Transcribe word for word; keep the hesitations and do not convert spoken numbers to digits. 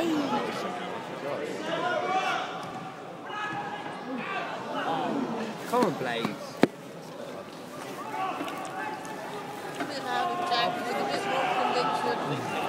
Come on, Blaze. With a bit more conviction.